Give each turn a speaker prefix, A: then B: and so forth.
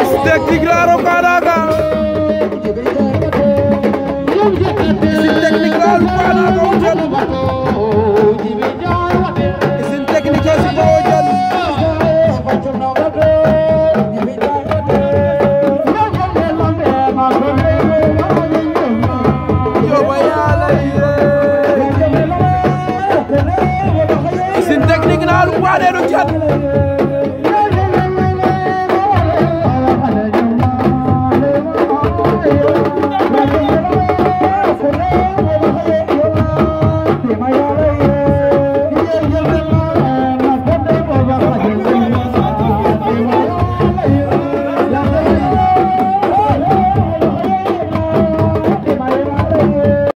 A: technique la Rokanaga technique la Rokanaga ujal isin technique si ko ujal yo bayala isin technique la Rokanaga ujal